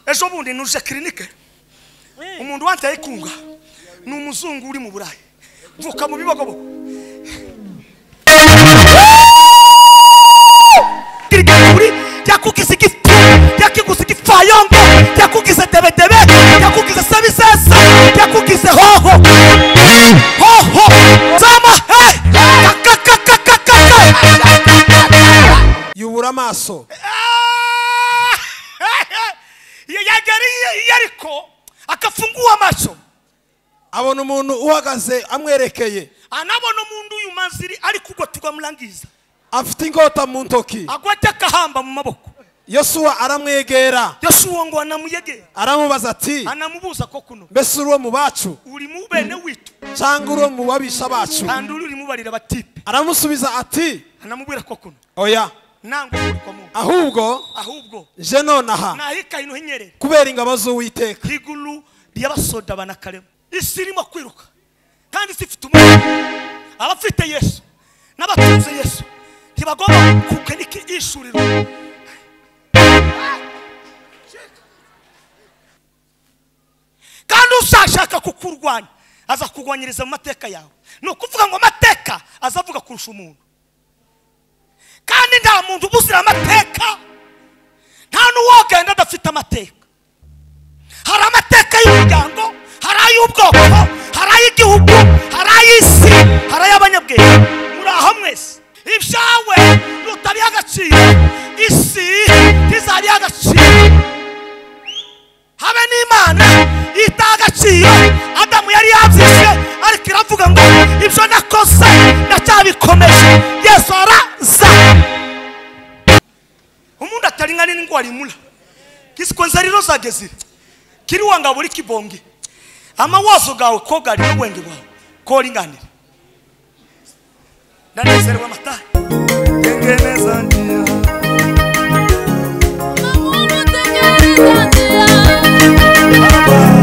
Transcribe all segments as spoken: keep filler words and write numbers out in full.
ejo bundi nuje clinique umuntu wanteye kunga ni umuzungu uri mu Burayi vuka mu bibogobo kiriguri yakugize gifu yakiguze gifayongo yakugize debedebe yakugize sabisesa yakugize hoho hoho zama yubura amaso yagari yariko akafungua macho abona umuntu uhagaze amwerekeye anabona umuntu uyu manziri ari kugwa tugamulangiza afite ingota mu ntoki agwata kahamba mu maboko Yosuwa aramwegera Yosuwa ngo anamuyegera aramubaza ati anamubuza ko kuno mbese uri mu bacu uri mu bene witu cyangwa uri mu babisha bacu kandi uri mu barira batipe aramusubiza ati anamubwira ko kuno oya nango uri ko mu ahubwo ahubwo je nonaha nahika ino hinyerera kubera ingabo z'Uwiteka igulu lyabasoda banakarema isirimo kwiruka kandi sifite umuntu abafite Yesu n'abatunze Yesu ntibagomba kukenika ishuriro kandi usashaka kukurwanya aza kugwanyiriza mu mateka yawe no kuvuga ngo amateka azavuga kurusha umuntu kandi nta muntu ubuzira amateka nta n'uwogenda adafite amateka hari amateka y'umuryango hari ay'ubwoko hari ay'igihugu hari ay'isi hari ay'abanyabwenge muri aho mwese ibyawe nutabiha agaciro isi ntizabiha agaciro habe n'Imana yitaha agaciro Adamu yari yabyishe ariko iravuga ngo ibyo nakoze ndacyabikomeje Yesu araza umuntu atari ngani n'ingwara imura kisikonza rero zagezire kiri wanga buri kibonge amawazo gawe ko gari n'ubwenge bwawe ko ringanira ndanezerewe amata tengeneza ndia amuru tengeneza ndia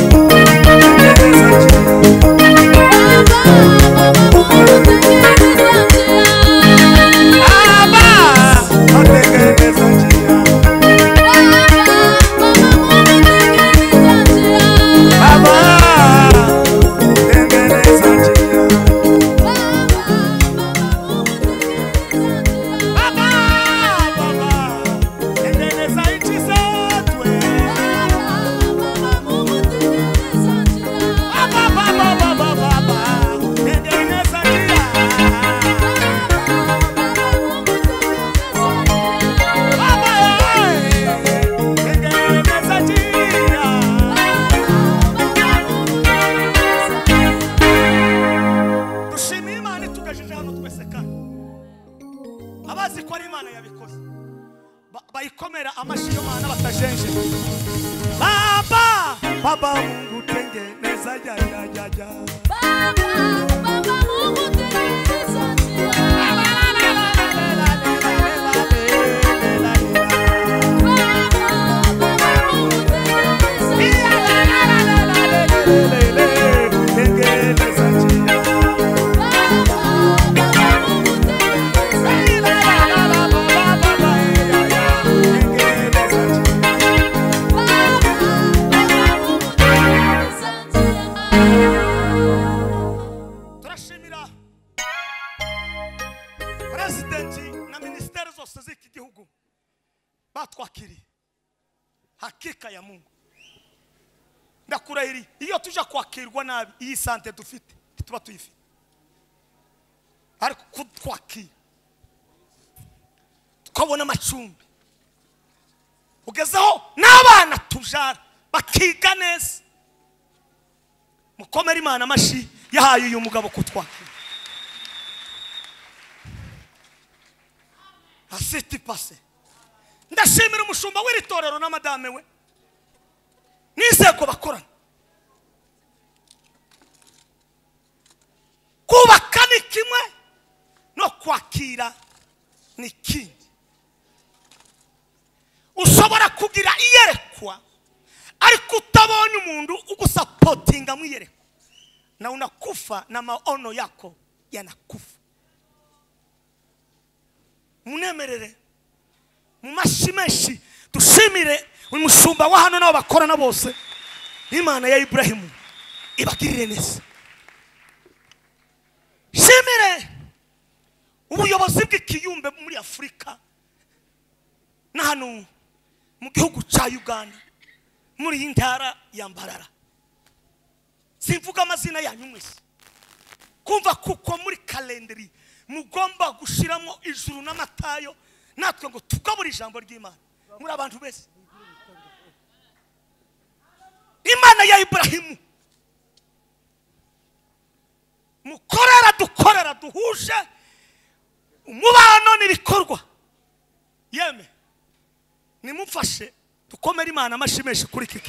batwakiri hakika ya Mungu ndakurahiri iyo tuja kwakirwa nabi iyi sante dufite tuba tuyifite ariko kutwakira tukabona amacumbi ugezeho n'abana tujara bakiga neza mukomera Imana amashi yahaye uyu mugabo kutwakira asiti pase ndashimira umushumba w'iritorero na madame we niseko bakorana kubaka ni kimwe no kwakira ni kindi ushobora kugira iyerekwa ariko utabonye umuntu ugusapotinga mu iyerekwa na unakufa na maono yako yanakufa munemerere mu mashi menshi dushimire umushumba wa hano nabo bakorana bose. Imana ya Ibrahimu ibagirire neza. Shimire ubuyobozi bw'ikiyumbe muri Afrika na hano mu gihugu cya Uganda muri intara ya Mbarara. Simvuga amazina yanyu mwese. Kumva kuko muri kalendari mugomba gushiramo ijuru n'amatayo natwe ngo tukabura ijambo ry'Imana muri abantu bese. Imana ya Ibrahimu mukorera dukorera duhuje umubano n'ibikorwa. Yeme nimufashe dukomere Imana amashimeshi kuri kiki.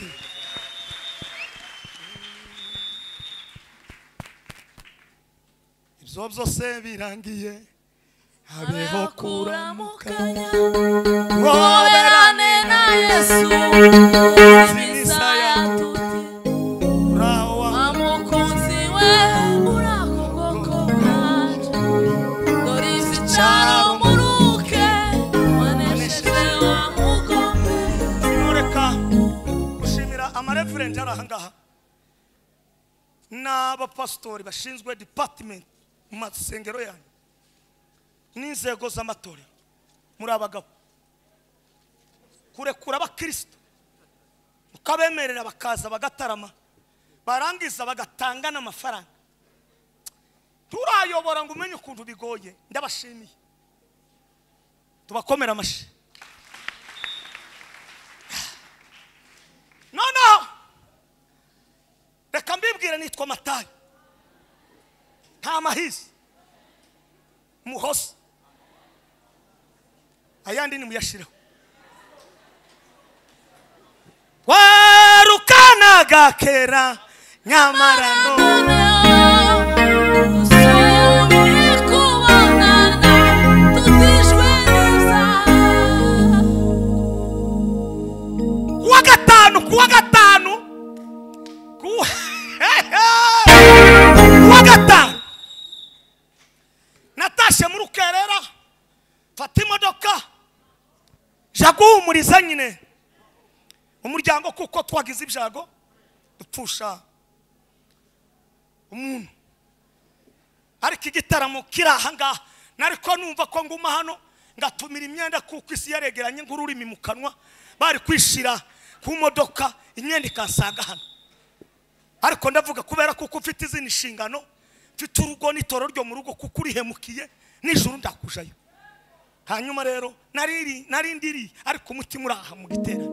Ibyo byose birangiye habeho kuramukanya woberane na Yesu Misaya tuti rawa amukunzi we urakogoko kaje dorizi cyaro muruke wanesheje wa mugombe. Mureka gushimira amareverend arahangaha n'abapastori bashinzwe department mu masengero yanyu n'inzego z'amatorero muri abagabo kurekura abakristo mukabemerera bakaza bagatarama barangiza bagatanga n'amafaranga. Turayobora ngo umenye ukuntu bigoye. Ndabashimiye tubakomera amashi. No no reka mbibwire nitwa Matayo nta mahizi muhosi ayandi ni muyashiraho. Warukanaga kera nyamara none kuwa gatanu kuwa gatanu kuwa gatanu natashe mu rukerera fata imodoka jaguhumuriza nyine umuryango kuko twagize ibyago dupfusha umuntu. Ariko igitaramo kiri aha ngaha nariko numva ko nguma hano ngatumira imyenda kuko isi yaregeranye ngururimi mu kanwa bari kwishira ku modoka imyenda ikansanga hano. Ariko ndavuga kubera kuko ufite izindi nshingano mfite urugo n'itoro ryo mu rugo kuko urihemukiye n'ijuru ndakujayo. Hanyuma rero nariri narindiri ariko umutima uraha mu giterane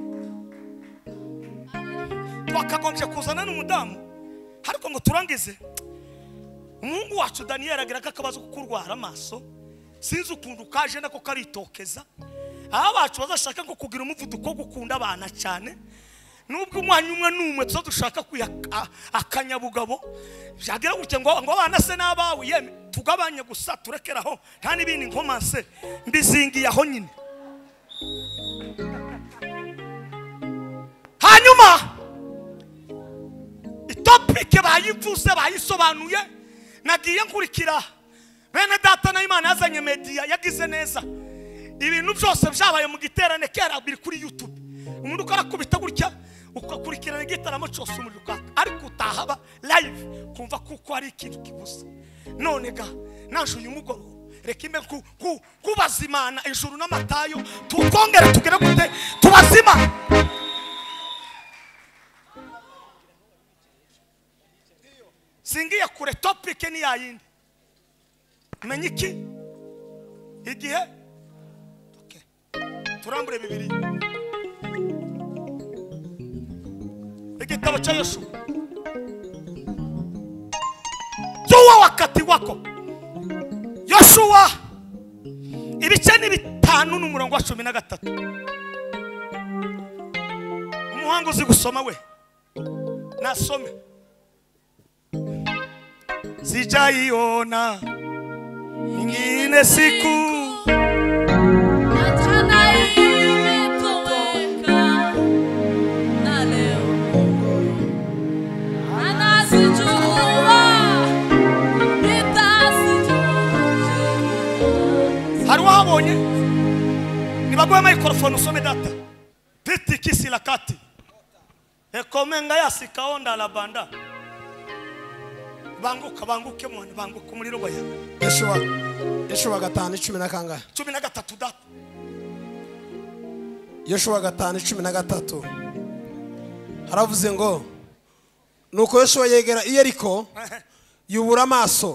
twakagombye kuzana n'umudamu ariko ngo turangize umuhungu wacu Daniel agira akabazo kukurwara amaso sinzi ukuntu kaje nako karitokeza. Aba bacu bazashaka ngo kugira umuvuduko gukunda abana cyane nubwo umwanya umwe numwe tuzo dushaka kuya akanyabugabo byagira gutye ngo ngo abana se nabawe yeme tugabanye gusa turekeraho nta nibindi nkomanse mbizingiye aho nyine. Hanyuma itopike bayivuze bayisobanuye nagiye nkurikira bene data na Imana yazanye media yagize neza ibintu byose byabaye mu giterane kera biri kuri YouTube. Umuntu karakubita gutya ukakurikirana igitaramo cyose muri rukaka ariko utahaba live kumva kuko ari ikintu kibuze. None ga naje uyu mugoro reka imbe ku kubazimana ijuru n'amatayo tukongera tugere gute tubazima. Singiye kure topic ni yayindi menye iki igihe okay turambure bibiri igitabo cha Yesu Yoshua wakati wako Yoshua ibice ni bitanu n'umurongo wa cumi na gatatu. Umuhango uzi gusoma we nasome sijaiona ingine siku natana imetoweka na leo anasijua nitasijua. Hari wabonye baguhe microphone usome data piti kisi la kati ekomenga yasikaonda la banda banguka banguke mwana banguka umuriro baya Yeshuwa Yeshuwa gatanu cumi na kangahe cumi na gatatu data Yeshuwa gatanu cumi na gatatu haravuze ngo nuko Yeshuwa yegera i Yeriko yubura amaso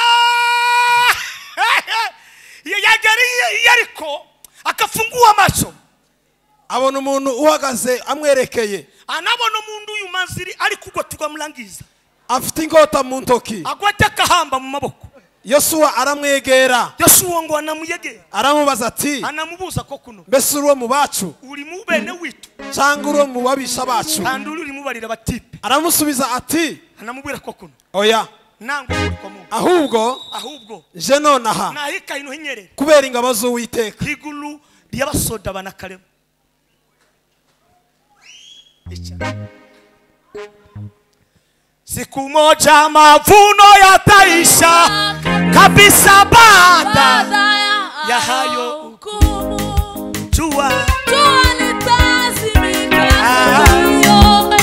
yagera i Yeriko akafungua macho abona umuntu uhagaze amwerekeye anabona umuntu uyu manziri ari kugwa tugamulangiza afite ingota mu ntoki agwata kahamba mu maboko Yosuwa aramwegera Yosuwa ngo anamuyegera aramubaza ati anamubuza ko kuno mbese uri mu bacu uri mu bene witu cyangwa uri mu babisha bacu kandi uri mu barira batipe aramusubiza ati anamubwira ko kuno oya nango uri ko mu ahubwo ahubwo je nonaha nahika ino hinyerera kubera ingabo z'Uwiteka higulu lyabasoda banakalemu siku moja mavuno yataisha kabisa baada ya hayo hukumu. jua Jua litazimika sio,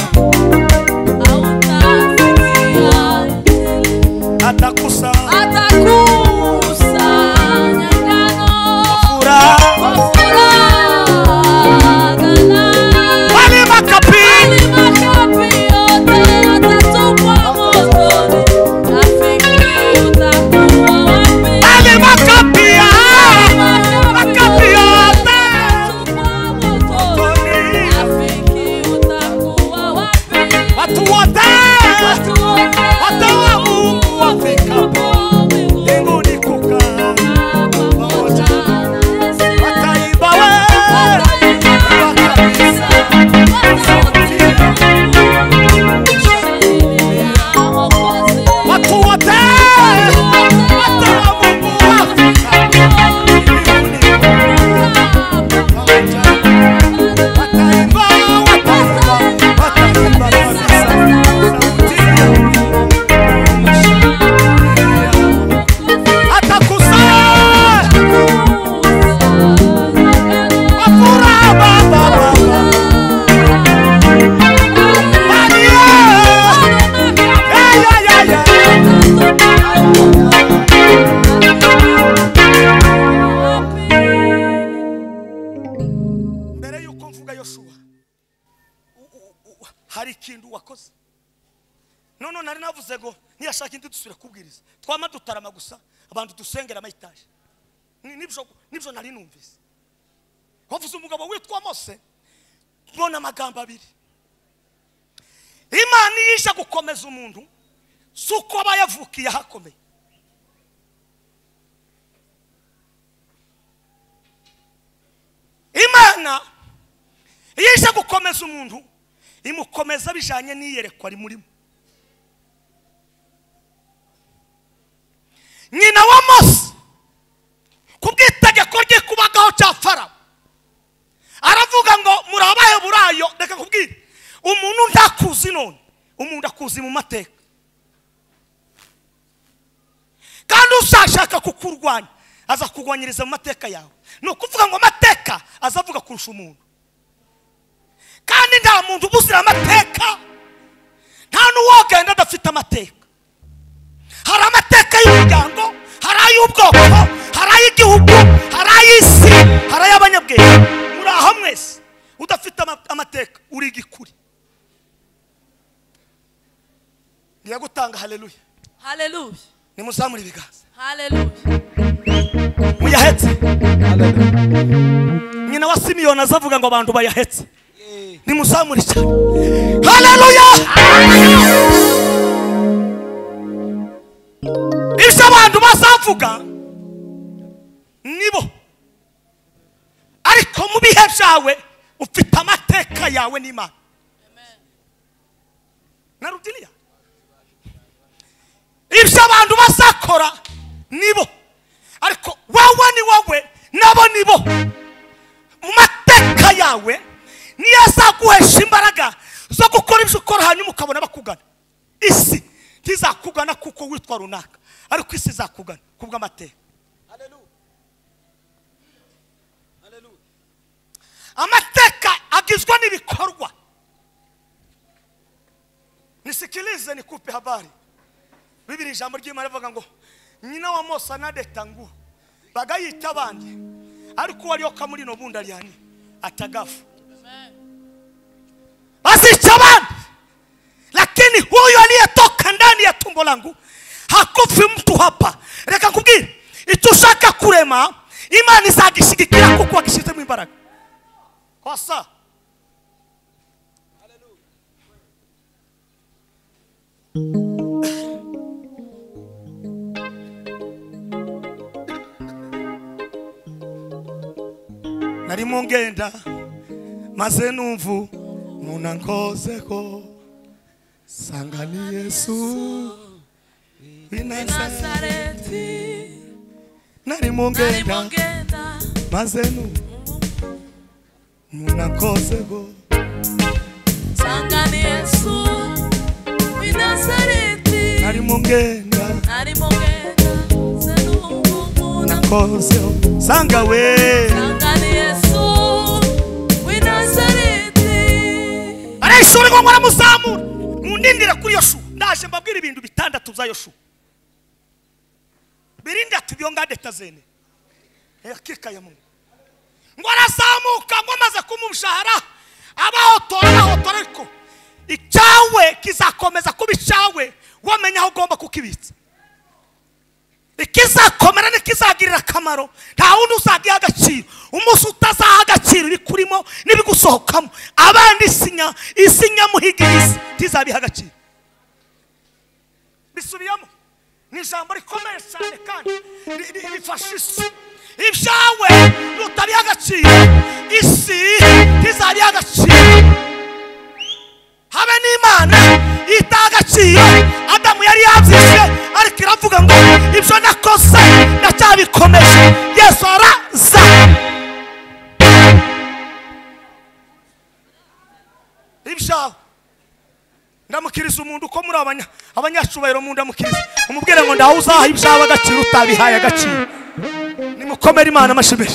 hautafikia Injili. atakusa Atakusanya ngano furaha kwa furaha ghala. wale makapi Bali makapi yote yatatupwa motoni. Rafiki utakuwa wapi? wale makapi makapi yote Rafiki utakuwa wapi? watu wote watu wa Mungu wafikapo mbinguni kukaa wataiba wewe watu wote watu wa Mungu wafikapo mbinguni wataiba wataiba wataiba kabisa sauti atakusaa wafuraha baba baba Maria ya ya ya mbere yuko mvuga Yosuwa hari ikintu wakoze none nari navuze ngo niyashaka indi dusubira kubwiriza twama dutarama gusa abantu dusengera amayitaje nibyo nibyo nari numvise wavuze umugabo witwa Mose mbona amagambo abiri Imana yisha gukomeza umuntu suko abayavukiye hakomeye Imana yisha gukomeza umuntu imukomeza bijanye niyerekwa ari murimo nyina wa Mose kubwitegeko rye kubagaho cya Farawo aravuga ngo murabaye burayo reka kubwira umuntu ndakuzi none umuntu akuzi mu mateka kandi ushashaka kukurwanya aza kugwanyiriza mu mateka yawe no kuvuga ngo amateka azavuga kurusha umuntu kandi nta muntu ubuzira amateka nta n'uwogenda adafite amateka hari amateka y'umuryango hari ay'ubwoko hari ay'igihugu hari ay'isi hari ay'abanyabwenge muri aho mwese udafite amateka uri igikuri ngiye gutanga haleluya Hallelujah. nimuzamure ibiganza Hallelujah. muyahetse nyina wa Simiyoni azavuga ngo abantu bayahetse nimuzamure cyane haleluya ibyo abantu bazavuga nibo ariko mu bihe byawe ufite amateka yawe n'Imana narudiniya ibyo abantu bazakora nibo ariko wowe ni wowe nabo nibo mu mateka yawe niyo azaguhesha imbaraga zo gukora ibyo ukora hanyuma ukabona bakugana isi ntizakugana kuko witwa runaka ariko isi izakugana kubw'amateka amateka agizwe n'ibikorwa. Nisikilize nikupe habari. Bibiri ijambo ry'Imana rivuga ngo nyina wa Mose na Detangu bagayita abandi ariko wari yoka muri no bunda lyani atagafu. Basicha abandi, lakini huyu aliyetoka ndani ya tumbo langu hakufi mtu hapa. Reka nkubwire itushaka kurema Imana izagishigikira kuko agishize mu imbaraga. Kosa nari mungenda maze numvu munankozeko sanga ni Yesu Nazareti. nari mungenda maze numvu munankozeko sanga ni Yesu wi Nazareti. nari mungenda Nari mungenda senu munankozeko sanga we sanga ni Yesu wi Nazareti. arayishuri ngo baramuzamura mundindira kuri Yoshuwa. Ndaje mbabwira ibintu bitandatu za Yoshuwa birinde atubyo Detazene hakika ya Mungu. Ngo arazamuka ngo maze kumumushahara abaho tora aho tora ariko icyawe kizakomeza kuba icyawe wamenya aho ugomba kukibitsa. Ikizakomera nikizagirira akamaro nta wundi uzagiha agaciro. Umunsi utazaha agaciro bikurimo nibigusohokamo abandi isinya isinya muhigiriza tizabiha agaciro. Bisubiyamo ni ijambo rikomeye cyane kandi rifasha isi. Ibyawe nutabiha agaciro isi tizabiha agaciro. Habe n'Imana itaha agaciro Adamu yari yabyishe ariko iravuga ngo ibyo nakoze ndacyabikomeje. Yesu araza. Ibyawe ndamukiriza umuntu uko muri abanya abanyacubahiro mu ndamukiriza umubwire ngo ndaho uzaha ibyawe agaciro utabihaye agaciro. Nimukomere Imana amashimeshi.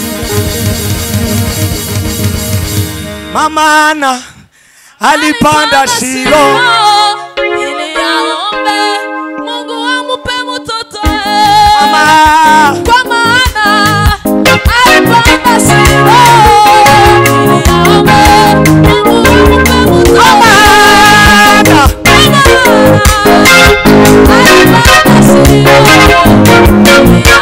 Mamana alipanda Shilo ili aombe Mungu amupe mtoto. Mama Kwa maana alipanda Shilo ili aombe Mungu amupe mtoto. Mama Alipanda Shilo ili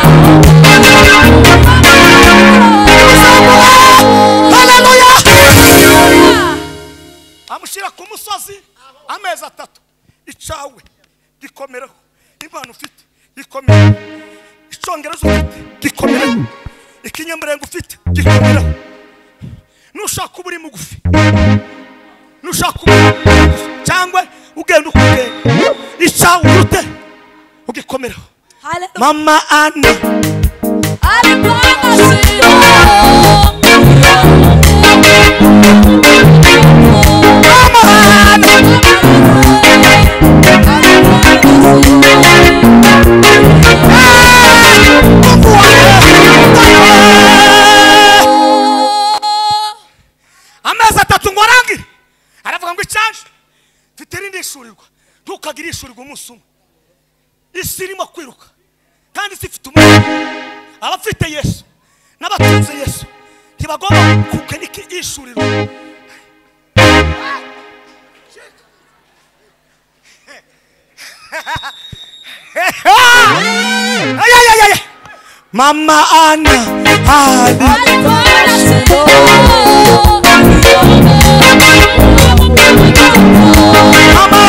amushira ku musozi amezi atatu. Icawe gikomereho, impano ufite gikomereho, icongerezo ufite gikomereho, ikinyamrengo ufite gikomereho. Nushaka uburi mugufi, nushaka uburi cyangwa ugenda ukugenda icawe urute ugikomereho. Mama Ana alipanda Shilo amezi atatu ngo arangire aravuga ngo icyaje mfite irindi ishurirwa. Ntukagire ishurirwa umunsi umwe. Isi irimo kwiruka kandi isi ifite umuntu. Abafite Yesu n'abatunze Yesu ntibagomba kukenika ishurirwa. Mama Ana alipanda Shilo Mama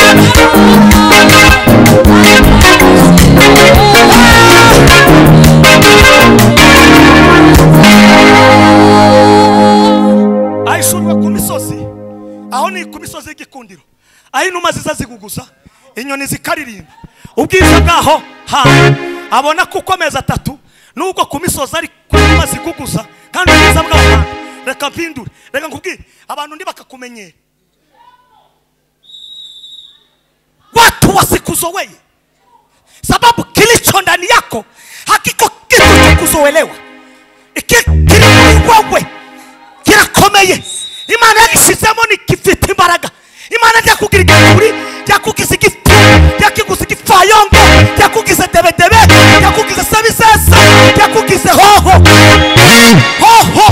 ayishurwa ku misozi. Aho ni ku misozi y'igikundiro aho inuma ziza ziguguza inyoni zikaririmba ubwiza bwaho ha abona kuko amezi atatu nubwo ku misozi ari kuma ziguguza kandi ubwiza bwaho. Reka mpindure reka nkubwire abantu ndi bakakumenyera watu wasikuzoee sababu kilicho ndani yako hakiko kitu cha kuzoelewa. Iki kili wewe gikomeye imana yagishyizemo nikifite imbaraga imana yakugira igikuri yakugize igifu yakiguze igipfayongo yakugize debedebe yakugize sabisesa yakugize hoho hoho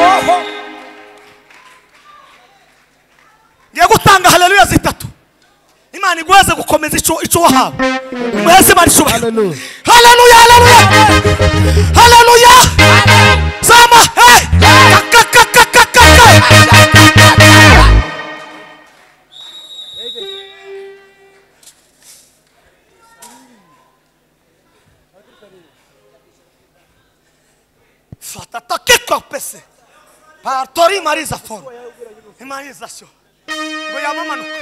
ngiye gutanga haleluya zitatu imana iguheze gukomeza ico ico wahawe muheze imana ishobora haleluya haleluya haleluya sama hey fatata kiko pese partori mariza form imariza sho ngo yamamanuka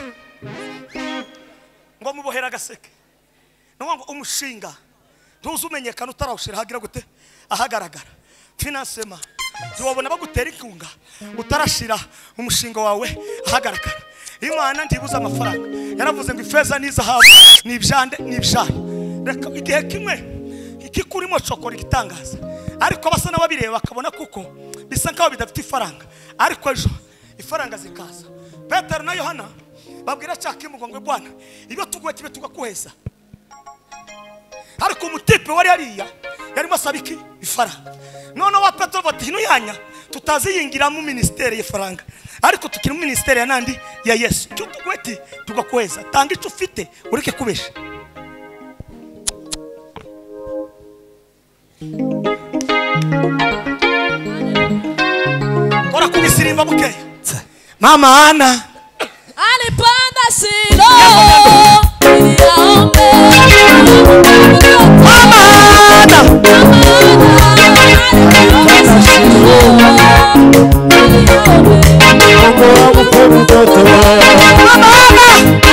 ngo mubohera gaseke no ngo umushinga ntuzumenyekana utarawushira hagira gute ahagaragara financement ziwabona bagutera inkunga utarashira umushinga wawe ahagaragara imana ndibuza amafaranga yaravuze ngo ifeza n'izahabu nibyande nibyaye reka igihe kimwe ikikurimo chokora gitangaza ariko basa nababireba bakabona kuko bisa nkaho bidafite ifaranga ariko ejo ifaranga zikaza Petero na Yohana babwira cyakimugo ngo bwana ibyo tuguye tibe tugakuheza ariko umutipe wari yariya yarimo asabiki ifaranga none wa Petero bati hino yanya tutaziyingira mu ministeri y'ifaranga ariko tukiri mu ministeri ya nandi ya Yesu cyo tuguye ti tugakuheza tanga icyo ufite ureke kubesha Kora kubisirimba buke Mama Ana alipanda Shilo iliaombe Mama Ana alipanda Shilo Mama Ana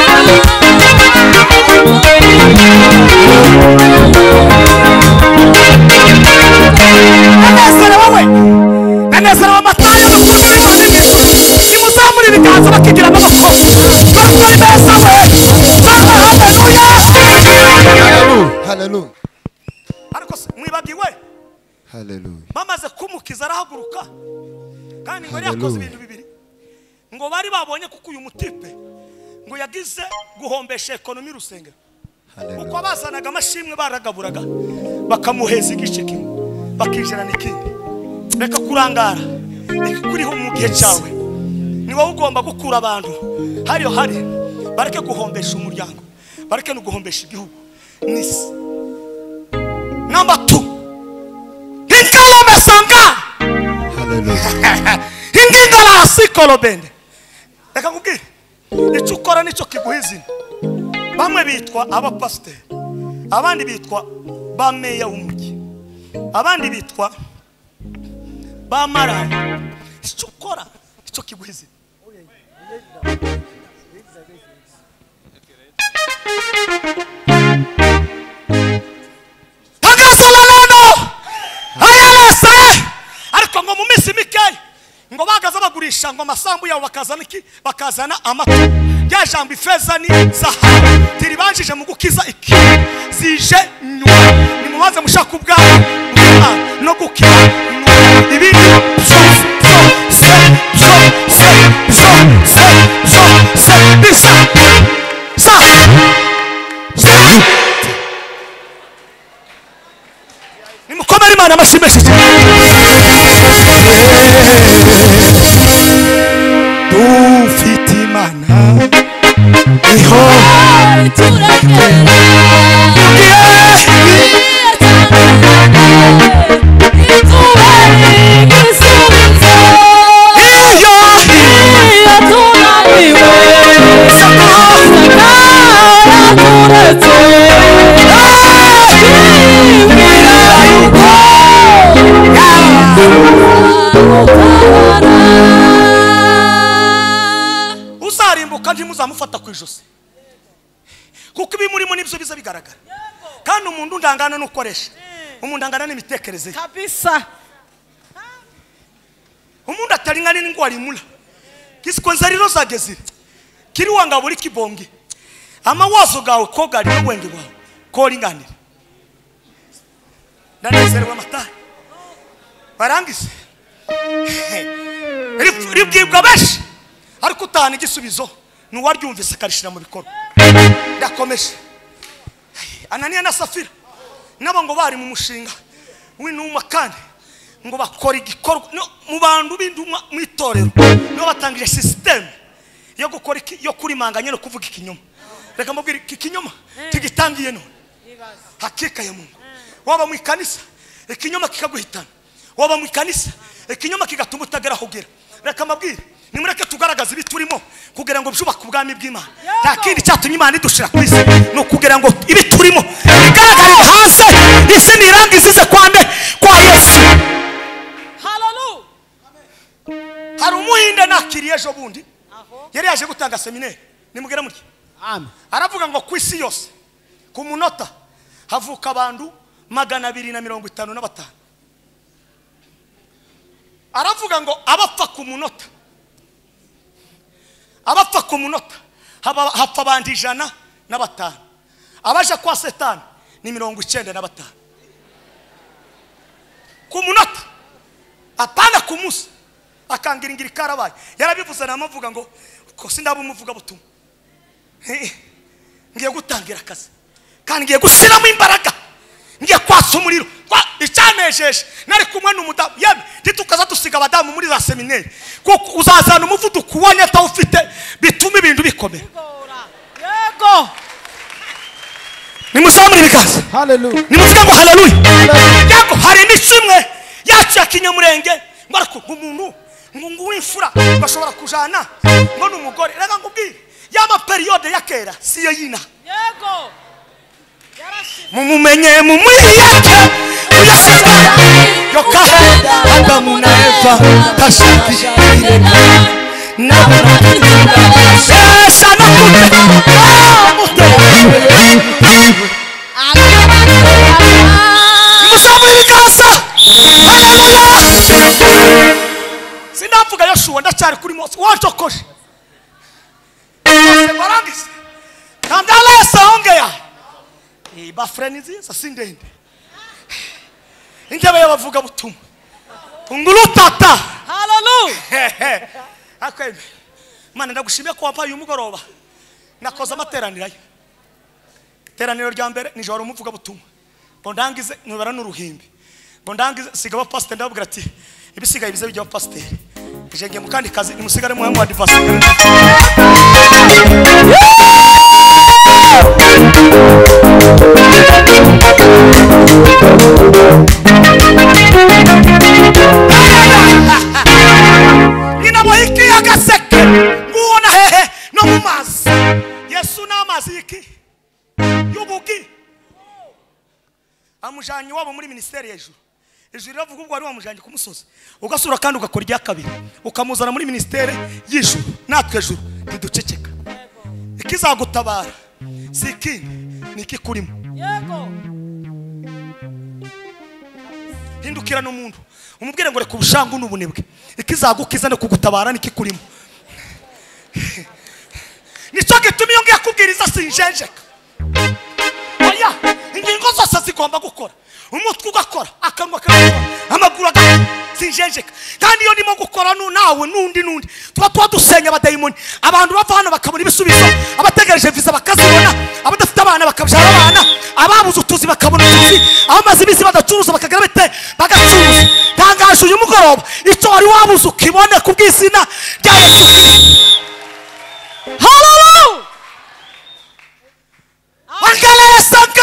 Anasara wawe Anasara wa matayo n'ukuri Imana n'ijuru nimuzamura ibiganza bakigira amaboko bakora ibesa we Mama haleluya Hallelujah. ariko mwibagiwe Hallelujah. bamaze kumukiza arahaguruka kandi ngo yakoze ibintu bibiri ngo bari babonye kuko uyu mutipe ngo yagize guhombesha ekonomi rusengero uko abazanaga amashimwe baragaburaga bakamuheza igice kimwe bakijana n'ikindi reka kurangara ikuriho mu gihe cyawe ni wowe ugomba gukura abantu hariyo hari bareke guhombesha umuryango bareke no guhombesha igihugu nisi number two hinkalo mesanga Hallelujah. hingingala sikolo bende reka kubwira icyo ukora nicyo kiguhizina bamwe bitwa abapasiteri abandi bitwa ba meya w'umujyi abandi bitwa ba maraya icyo ukora icyo kiguhizina agasolalano ayalese ariko ngo mu minsi mikeya ngo bagaza bagurisha ngo amasambu yabo bakazana iki bakazana amato ya jambo ifeza ni zahabu tiribanjije mu gukiza iki zije nyuma nimubaze mushaka ubwabo no gukira ibindi byose byose byose byose byose bisa sa nimukomere Imana amashimeshije dufite Imana iho turakera uzarimbuka ntimuzamufata ku ijosi kuko ibimurimo nibyo biza bigaragara kandi umuntu ndangana n'ukoresha umuntu ndangana n'imitekerereze kabisa umuntu ataringana n'ingwara imula kisikonza riro zageze kiri wanga buri kibonge amawazo gawe ko gari n'ubwenge bwawe ko ringanira ndanezerewe amata barangise Rib- ribwibwa benshi ariko utahana igisubizo nuwaryumvise akarishira mu bikorwa. Ndakomeje. Ananiya na Safira nabo ngo bari mu mushinga w'inuma kandi ngo bakora igikorwa no- mu bantu b'induma mu itorero no batangije system yo gukora iki- yo kurimanganya no kuvuga ikinyoma. Reka mubwire iki kinyoma tigitangiye none hakika ya Mungu. Waba mu ikanisa ikinyoma kikaguhitana, waba mu ikanisa ikinyoma kigatuma utagera hugera. Reka mabwire nimureke tugaragaza ibi turimo kugira ngo byubake ubwami bw'Imana. Nta kindi cyatumye Imana idushira ku isi no kugira ngo ibi turimo bigaragarire hanze, isi nirangiza ize kwande kwa Yesu. Hallelujah. Hari umuhinde nakiriye ejo bundi yari yaje gutanga seminari nimugera muri Amen. aravuga ngo ku isi yose ku munota havuka abantu magana abiri na mirongo itanu na batanu. Aravuga ngo abapfa ku munota abapfa ku munota haba- hapfa abandi ijana na batanu. Abaje kwa Satani ni mirongo icyenda na batanu ku munota, apana ku munsi. Akangira ingira ikarabaye yarabivuze namavuga ngo ko sindaba umuvuga butumwa ngiye gutangira akazi kandi ngiye gushiramo imbaraga, ngiye kwasa umuriro. Icyanejeje nari kumwe n'umudamu yeme ntitukaza dusiga abadamu muri za seminari kuko uzazana umuvuduko ubonye atawufite bituma ibintu bikomera. Yego. Nimusamure ibiganza Hallelujah. nimuvuga ngo haleluya. Yego hari imico imwe yacu ya kinyamurenge ngo ariko umuntu ngo ngo w'imfura bashobora kujana ngo n'umugore. Reka ngubwire yama periode ya kera siyo yina Yego. Yarashimye. mumumenye mumwiyake uyasanga yoka Adamu na Eva tashaki nabona sesa no kute musamuri gasa. Sinavuga Yoshua ndacyari kuri Mose wancokoje Mose barangise kandala saongea iba frenizi sasindende intebe y'abavuga butumwa ungurutata. Hallelujah. Akwembe Mana ndagushimiye ko wampaye umugoroba nakoze amateraniro ayo. Teraniro rya mbere ni joro umuvuga butumwa ngo ndangize nubara n'uruhimbi ngo ndangize sigaba pastor ndababwira ati ibisigaye bize bijya pastor ijenge mukandi kazi nimusigare mu mu advance. Nina bohiki agaseke nguona hehe no mu mazi. Yesu na mazi iki yubugi amujanye wabo muri ministeri y'ejuru. Ijuru ravuga ubwo ari wamujanye ku musozi ugasura kandi ugakora irya kabiri ukamuzana muri ministeri y'ijuru. Natwe ejuru biduceceka ikizagutabara sikindi nikikurimo. Yego. Hindukira n'umuntu umubwire ngo reka ubushangu n'ubunebwe ikizagukiza no kugutabara nikikurimo. Nico gituma iyo ngiye kubwiriza sinjenjeka. Oya ingingo zose zigomba gukora, umutwe ugakora, akanwa kagakora, amaguru agakora, sinjenjeka. Kandi iyo ndimo gukora nu nawe nundi nundi tuba tuba dusenya abadayimoni. Abantu bava hano bakabona ibisubizo, abategereje visa bakazibona, abadafite abana bakabyara abana, ababuze utuzi bakabona utuzi, abamaze ibisi badacuruza bakagera bite bagacuruza. Tangaje uyu mugoroba icyo wari wabuze ukibone kubw'izina rya Yesu. Hallelujah. Angala sanke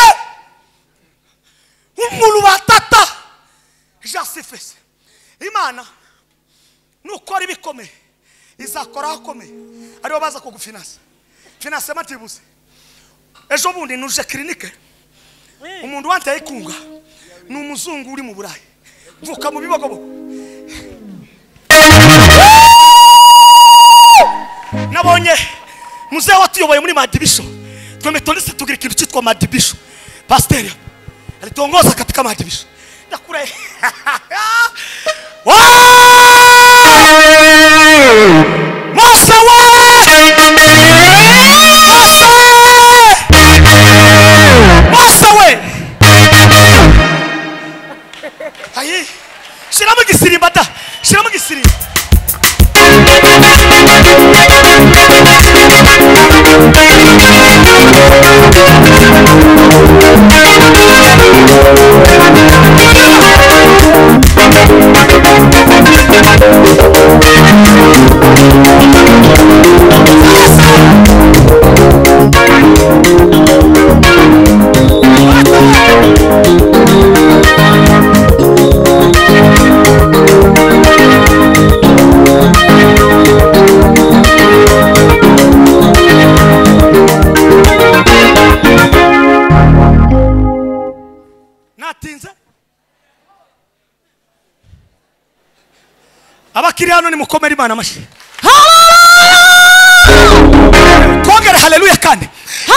umulu batata jasifese. Imana nukora ibikomeye izakora akomeye aribo baza kugufinansa finance matibuse. Ejo bundi nuje clinique umuntu wanteye kunga ni umuzungu uri mu Burayi vuka mu bibogobo. Nabonye muzee watuyoboye muri madibisho tumetolese tugira kitu cyitwa madibisho. Pastor alitongoza katika madibisho ndakura Mose we Mose we ayi shiramo gisirimba da shiramo gisirimba abakiri hano nimukomere Imana amashyi twongere haleluya kandi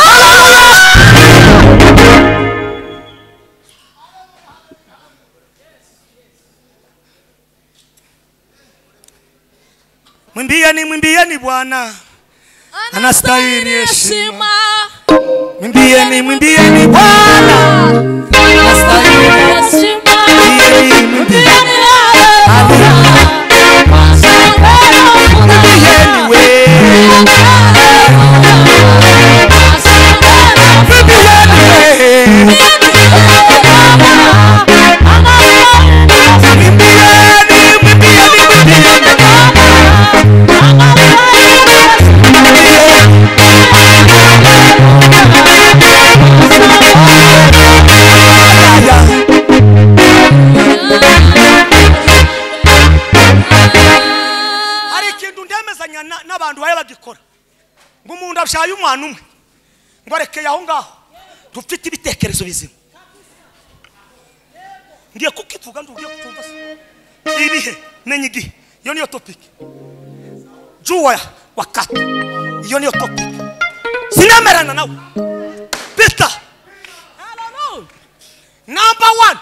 mwimbieni mwimbieni Bwana anastahili heshima mwimbieni mwimbieni Bwana anastahili heshima mwimbieni mwimbieni n'abantu baye bagikora ngo umuntu abyaye umwana umwe ngo arekeye aho ngaho dufite ibitekerezo bizima ngiye kukivuga ndugiye kutumva se ibihe menye igihe iyo niyo topic juwa wakati iyo niyo topic sinamerana nawe Peter hallelujah number one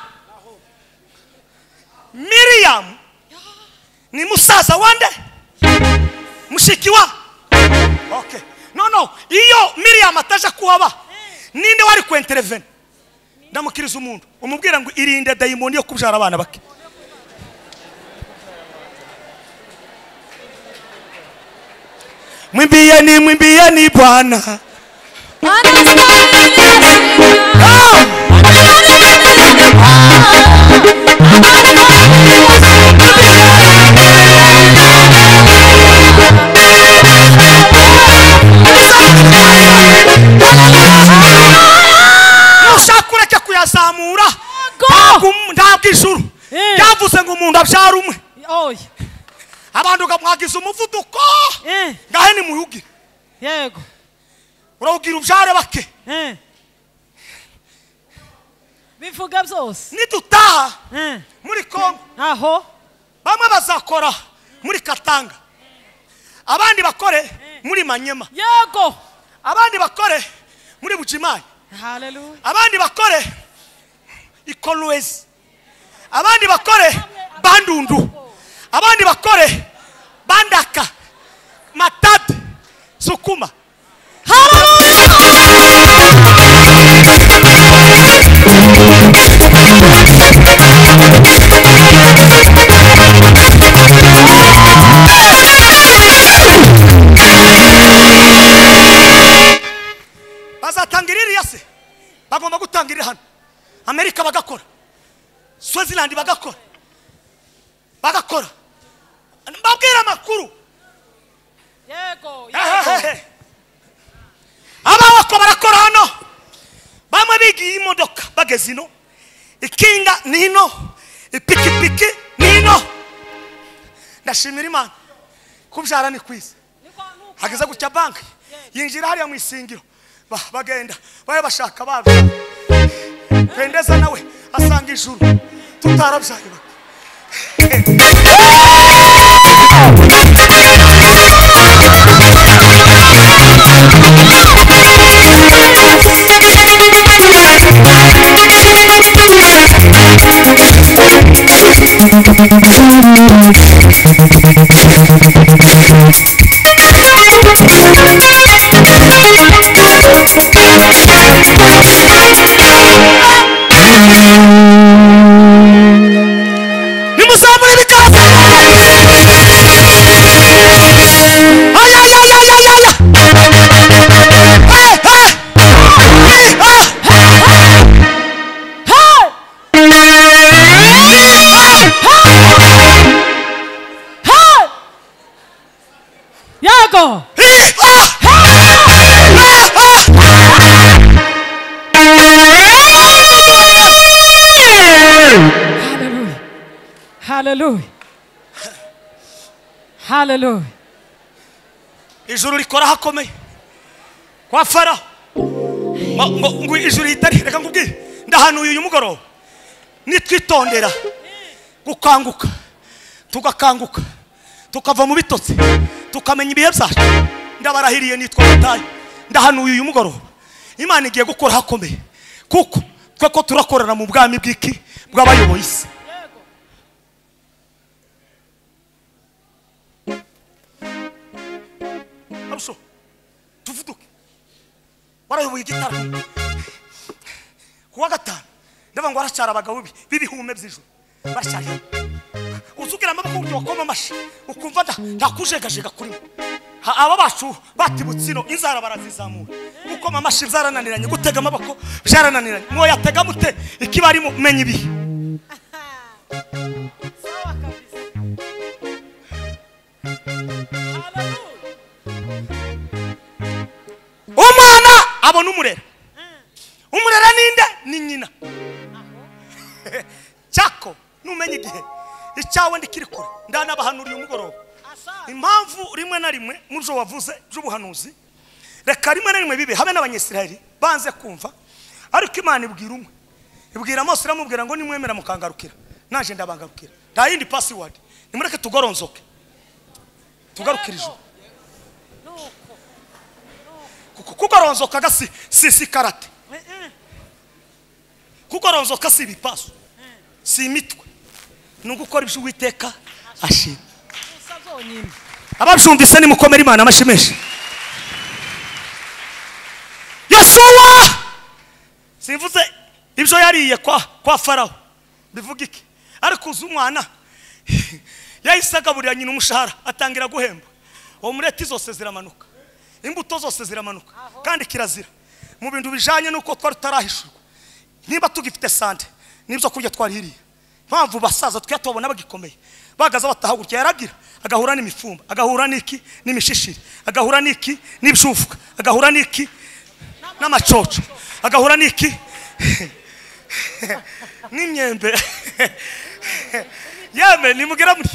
Miriam ni musaza wande mushikiwa okay no no iyo Miriam ataje kuhaba ninde wari ku intervene ndamukiriza umuntu umubwira ngo irinde daimoni yo kubyara abana bake mwimbieni mwimbieni Bwana ushakureke kuyazamura ntabwo ijuru yavuze ngo umuntu abyara umwe abantu gamwagiza umuvuduko ngahe ni muyugi yego urawugira ubyare bake bivuga byose nidutaha muri Kongo aho bamwe bazakora muri Katanga abandi bakore muri Manyema yego abandi bakore muri Bujimayi haleluya abandi bakore Ikolwezi abandi bakore Bandundu abandi bakore Bandaka Matadi Sukuma bazatangirira yase bagomba gutangirira hano Amerika bagakora Swaziland bagakora bagakora mbabwira makuru yego yego abawako barakora hano bamwe bigiye imodoka bageze ino ikinga nino ipikipiki nino ndashimira Imana kubyara ni kwiza hageze gucya banki yinjira hariya mu isingiro bagenda baye bashaka babo pendeza nawe asanga ijuru tutarabyaye yego haleluya haleluya ijuru rikora hakomeye kwa Farawo ngo ijuru itari reka ngubwire ndahanuye uyu mugoroba nitwitondera gukanguka tugakanguka tukava mu bitotsi tukamenya ibihe byacu. Ndabarahiriye nitwa Matayo, ndahanuye uyu mugoroba Imana igiye gukora hakomeye, kuko twe ko turakorana mu bwami bw'iki bw'abayoboye isi. Abso tuvuduke warayoboye igitaramo kuwa gatanu, ndaba ngo aracara abagabo bibihume by'ijuru baracyari uzugira amaboko uryo koma amashi ukumva ndakujegajega kuri aba bacu batibutse ino inzara barazizamura ukoma amashi byarananiranye, gutega amaboko byarananiranye. Mwo yatega mute ikibari mumenya ibi Sawa kabisa. Hallelujah. umwana abona umurera. Umurera ninde? Ni nyina. Cyako numenye igihe icyawe ndikiri kure ndanabahanuriye umugoroba. Impamvu rimwe na rimwe muzo wavuze by'ubuhanuzi reka rimwe na rimwe bibe habe n'abanyesirayeli banze kumva, ariko Imana ibwira umwe, ibwira Mose iramubwira ngo nimwemera mukangarukira naje ndabangarukira, nta yindi password, nimureke tugoronzoke tugarukira ijuru. Kugoronzoka gasi sisi karate, kugoronzoka si bipaso si imitwe, nugukora ibyo Uwiteka ashima. Ababyumvise ni mukomera Imana amashimeshi. Yosuwa simvuze ibyo yariye kwa kwa Farawo bivuga iki, ariko uzi umwana yayisagaburira nyina umushahara atangira guhemba, uwo mureti zose ziramanuka, imbuto zose ziramanuka, kandi kirazira mu bintu bijanye nuko twari tarahishurwa. Niba tugifite sante nibyo kurya twarihiriye, mpamvu basaza twatobona bagikomeye bagaza batahagurya yaragira agahura n'imifumba, agahura n'iki n'imishishiri, agahura n'iki n'ibjufuka, agahura n'iki n'amacoco, agahura n'iki n'imyembe. Yeme nimugera muri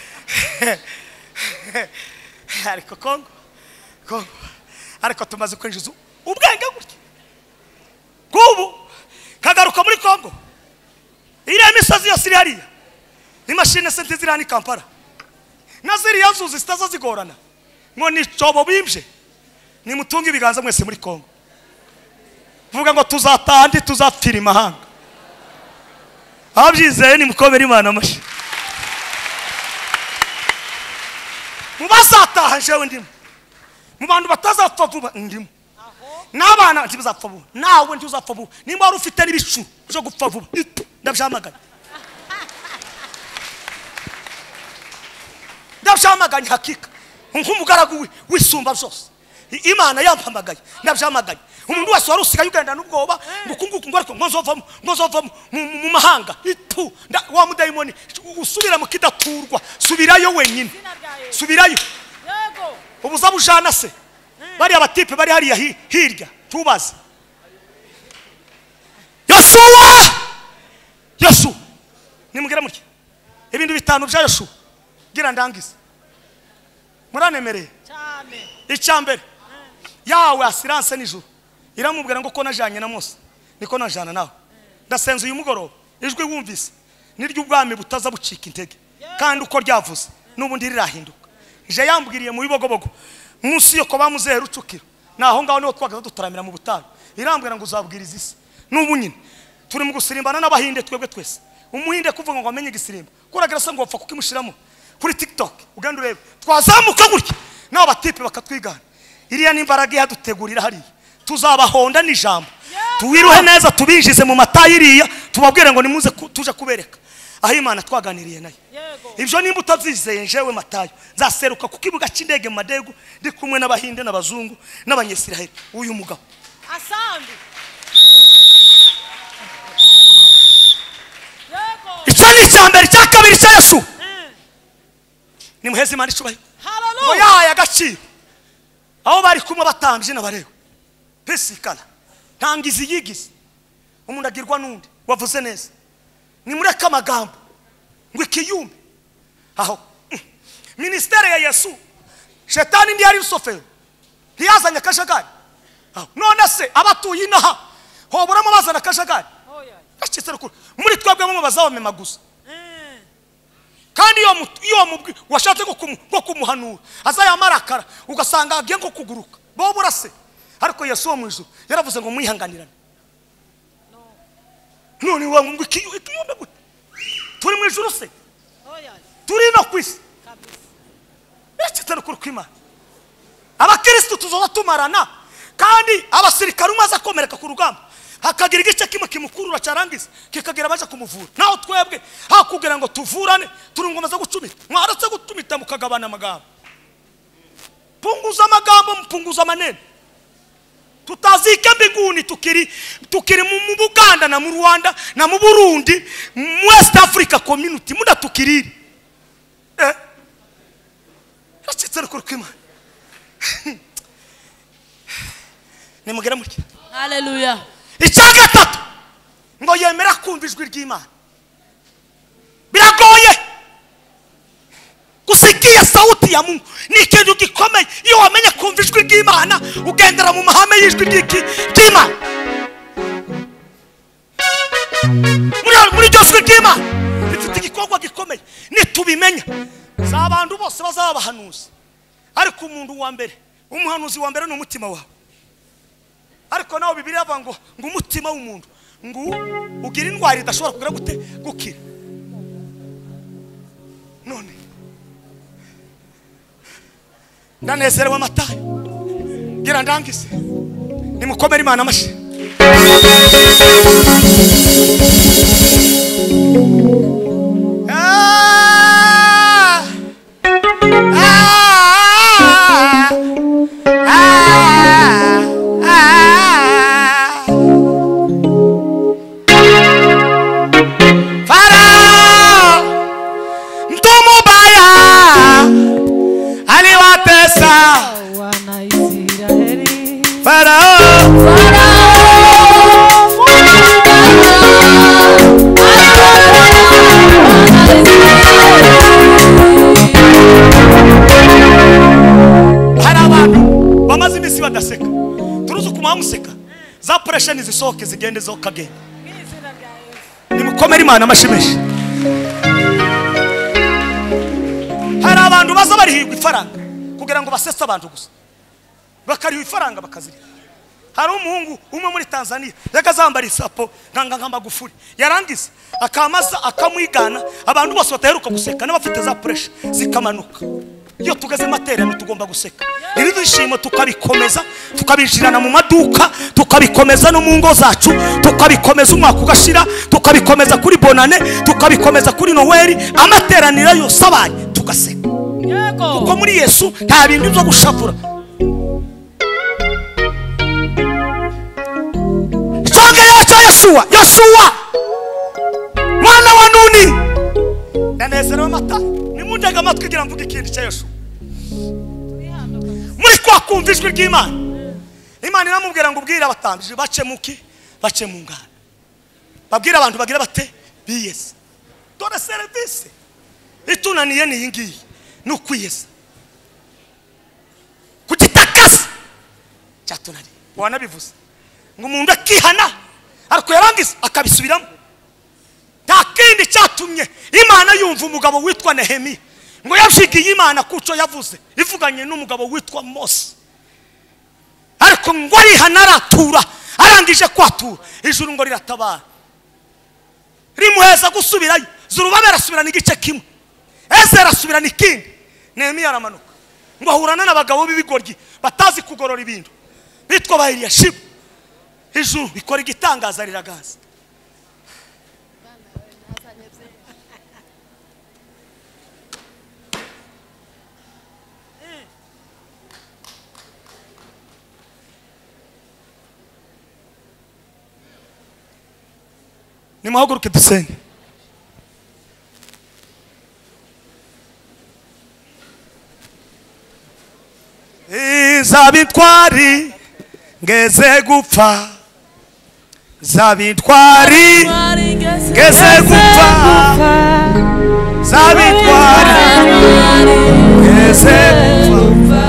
ariko Kongo Kongo ariko tumaze kwinjiza ubwenge gutya kubu kagaruka muri Kongo. Iriya misozi yose iri hariya imashine sente ziri hano i Kampala na ziriya nzuzi zitaza zigorana ngo ni cobo bimbye, nimutunge ibiganza mwese muri Kongo vuga ngo tuzataha ndi tuzapfira imahanga. Ababyizeye ni mukomera Imana amashi. Mubazataha jewe ndimo, mu bantu batazapfa vuba ndimo, n'abana ntibazapfa vuba, nawe ntuzapfa vuba. Nimba wari ufite n'ibicu byo gupfa vuba ndabyamaganye, ndabyamaganye hakika nk'umugaragu wisumba byose. Imana yampamagaye ndabyamaganye. Umuntu wese wari usigaye ugenda n'ubwoba ngo kunguku ngo ariko ngozovamo ngozovamo mu mahanga itu wa mudayimoni usubira mu kidaturwa, subirayo wenyine, subirayo. Yego ubuza bujana se bari abatipe bari hariya hirya tubaze. Yosuwa Yosuwa nimugera muri ibintu bitanu bya Yosuwa gira ndangiza muranemereye cyane. Icyambere yawe assurance nijuru iramubwira ngo ko najanye na Mose niko najana nawe. Ndasenze uyu mugoroba ijwi wumvise niryo ubwami butaza bucika intege, kandi uko ryavuze nubundi rirahinduka. Je yambwiriye mu bibogobogo munsi yo ko bamuzera ucukiro naho ngaho niho twagaza dutaramira mu butayu, irambwira ngo uzabwiriza isi. Nubu nyine turi mu gusirimbana n'abahinde twebwe twese. Umuhinde kuvuga ngo amenye igisirimbwa kuragira se ngo wapfa kukimushiramo kuri TikTok uganda urebe twazamuka gutya naho batipe bakatwigana. Iriya nimbaraga yadutegurira hariya tuzabahonda n'ijambo, tuwiruhe neza tubinjize mu matayi iriya tubabwire ngo nimuze tuje kubereka aho Imana twaganiriye nayo. Ibyo nimba utabyizeye jewe Matayo nzaseruka ku kibuga cy'indege mu Madegu ndi kumwe n'abahinde n'abazungu n'abanyesiraheli. Uyu mugabo asandi icyo ni icyambere. Cya kabiri cya Yesu ni muheze Imana icubaye ngo yahaye agaciro aho bari kumwe batambye n'abarewe pesikala ntangizi yigize umuntu agirwa n'undi wavuze neza. Nimureka amagambo ngo ikiyumbe aho ministere ya Yesu shetani ndi yari usofero ntiyazanye akajagari aho none se abatuye inaha hoburamo bazana akajagari. Ashitse rukuru muri twebwe mu bazabamema gusa kandi iyo mu- iyo mubwi washatse ko kumu- ko kumuhanura azayamarakara ugasanga agiye nko kuguruka bo burase. Ariko Yesu wo mu ijuru yaravuze ngo mwihanganirane. None wa ngo ikiyo ikiyombe gute turi mu ijuru se Oya. turi no kwisi Kabisa. ekitari kuri kwima abakristo tuzoza tumarana kandi abasirikare umaze akomereka ku rugamba hakagira igice kimwe kimukurura cyarangiza kikagira abaje kumuvura naho twebwe hakugira ngo tuvurane turi ngoma zo gucumita mwaratse gutumita mukagabana amagambo punguza amagambo mpunguza manene tutazike mbinguni tukiri tukiri mu mu Buganda na mu Rwanda na mu Burundi mu West Africa community muda tukiriri eh Rachitse kuri kwima nimugera muri Hallelujah. icya gatatu ngo yemera kumva ijwi ry'Imana biragoye gusikia sauti ya Mungu ni ikintu gikomeye iyo wamenye kumva ijwi ry'Imana ugendera mu mahame y'ijwi ry'Imana muri muri joswe ry'Imana rifite igikorwa gikomeye nitubimenya za abantu bose bazaba bahanuzi ariko umuntu wa mbere umuhanuzi wa mbere ni umutima wawe ariko nawo Bibiliya avuga ngo ngo umutima w'umuntu ngo ugira indwara idashobora kugira gute gukira none ndanezerewe amata gira ndangize nimukomere Imana amashi nizisohoke zigende zo kagenda nimukomere Imana amashimeshi hari abantu baza barihirwa ifaranga kugira ngo basese abantu gusa bakariha ifaranga bakazira hari umuhungu umwe muri Tanzania yakazambara isapo nganga nk'amagufuri yarangiza akamaza akamwigana abantu bose bataheruka guseka n'abafite za pressure zikamanuka iyo tugeze materiano tugomba guseka iri bishimo tukabikomeza tukabinjirana mu maduka tukabikomeza no mu ngo zacu tukabikomeza umwaka ugashira tukabikomeza kuri bonane tukabikomeza kuri Noheli amateraniro yose abanye tugaseka yego kuko muri Yesu nta bintu byo gushapura Chongera cha Yeshua Yeshua mwana wa Nuni ndanezerewe mata nimundega amatwi kugira mvuge ikindi cya Yeshua muri kwa kumva ijwi ry'Imana Imana iramubwira ngo ubwira abatambije bace muki bace mu ngana babwira abantu bagira bate biyese dore service itunaniye ni yingiye no kwiyesa kugitakasa cyatunani wanabivuze ngo umuntu akihana ariko yarangiza akabisubiramo nta kindi cyatumye Imana yumva umugabo witwa Nehemiya ngo yabyigiye Imana kuco yavuze ivuganye n'umugabo witwa Mose ariko ngo arihana aratura arangije kwatura ijuru ngo riratabara rimuheza gusubirayo Zurubabeli asubirana igice kimwe Ezera asubirana ikindi Nehemiya aramanuka ngo ahurana n'abagabo b'ibigoryi batazi kugorora ibintu bitwa ba Eliyashibu ijuru bikora igitangaza riragaza nimuhaguruke dusenge izabitwari ngeze gupfa zabitwari ngeze gupfa zabitwari ngeze gupfa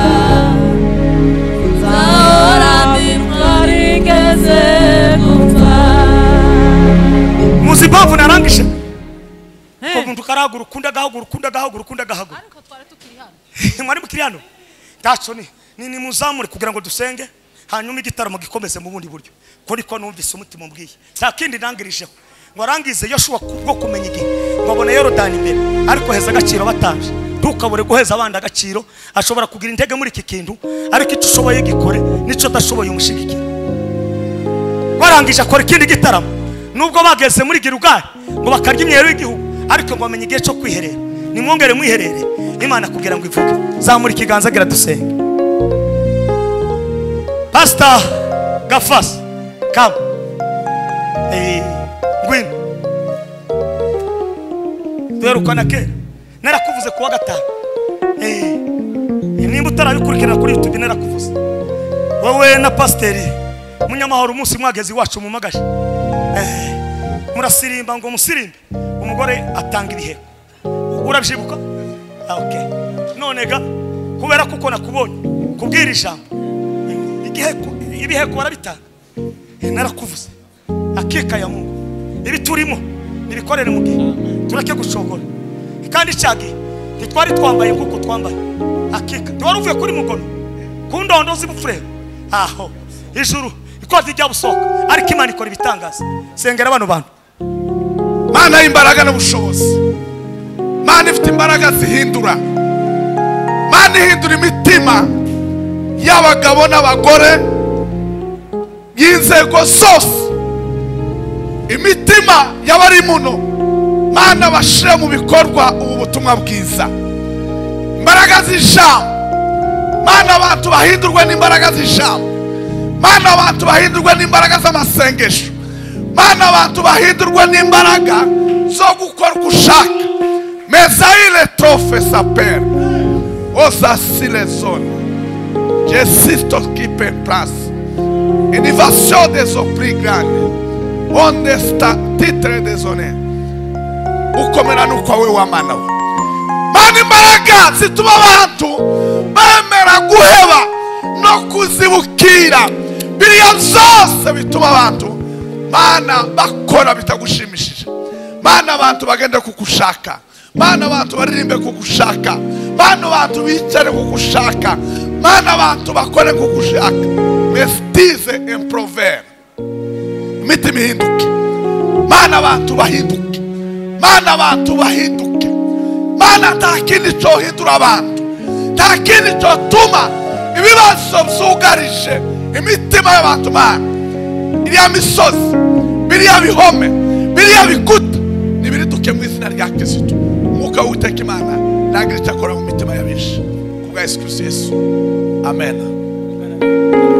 zabitwari ngeze gupfa muzibavu narangije ko muntu agahagura ukunda agahagura ukunda agahagura ukunda agahagura ariko twari tukiri hano mwari mukiri hano ntacyo ni ni ni muzamure kugira ngo dusenge hanyuma igitaramo gikomeze mu bundi buryo ko niko numvise umutima umbwiye nta kindi nangirijeho ngo arangize Yoshua kubwo kumenya igihe ngo abone Yorodani imbere ariko heza agaciro batanje ntukabure guheza abandi agaciro ashobora kugira intege muri iki kintu ariko icyo ushoboye gikore nico adashoboye umushigikira warangije akora ikindi gitaramo nubwo bageze muri Gilugari ngo bakarya imyero y'igihugu ariko ngo bamenye igihe cyo kwiherera nimwongere mwiherere Imana kugira ngo ivuge zamura ikiganza gira dusenge Pastor Gafas come eh ngwino duherukana kera narakuvuze kuwa gatanu eh nimba utarabikurikirana kuri YouTube narakuvuze wowe na Pasiteri Munyamahoro umunsi mwagezi wacu mu magaje eh murasirimba ngo musirimbe umugore atanga ibiheko urabyibuka ah okay none ga kubera kuko nakubonye kubwira ijambo igiheko ibiheko barabitanga narakuvuze akeka ya Mungu ibi turimo nibikorere mu gihe turake gushogora kandi cyagi twari twambaye kuko twambaye akeka twari uvuye kuri mugono kundondo zibufure aho ijuru ikoze rya busoka ariko Imana ikora ibitangaza sengera bano bantu Mana y'imbaraga n'ubushobozi Mana ifite imbaraga zihindura Mana ihindura imitima y'abagabo n'abagore y'inzego zose imitima y'abari muno Mana bashire mu bikorwa ubu butumwa bwiza imbaraga z'ijambo Mana abantu bahindurwe n'imbaraga z'ijambo Mana abantu bahindurwe n'imbaraga z'amasengesho Mana abantu bahindurwe n'imbaraga zo gukora gushaka mesaile trofe saper osasi les zones j'existe qui peut place innovation des opris grandes on est titre des honneurs ukomera nuko we wa mana we Mana imbaraga zituma abantu bemera guheba no kuzibukira biriya zose bituma abantu Mana bakora bitagushimishije Mana abantu bagende kukushaka Mana abantu baririmbe kukushaka Mana abantu bicare kukushaka Mana abantu bakore kukushaka mestize en proverbe imitima ihinduke Mana abantu bahinduke Mana abantu bahinduke Mana nta kindi cyo hindura abantu nta kindi cyo tuma ibibazo byugarije imitima y'abantu Mana iriya misozi biriya bihome biriya bikuta nibiriduke mu izina rya Kristo umwuka w'Uwiteka Imana nagira icyo akora mu mitima y'abenshi kubwa Yesu Kristo Yesu amen.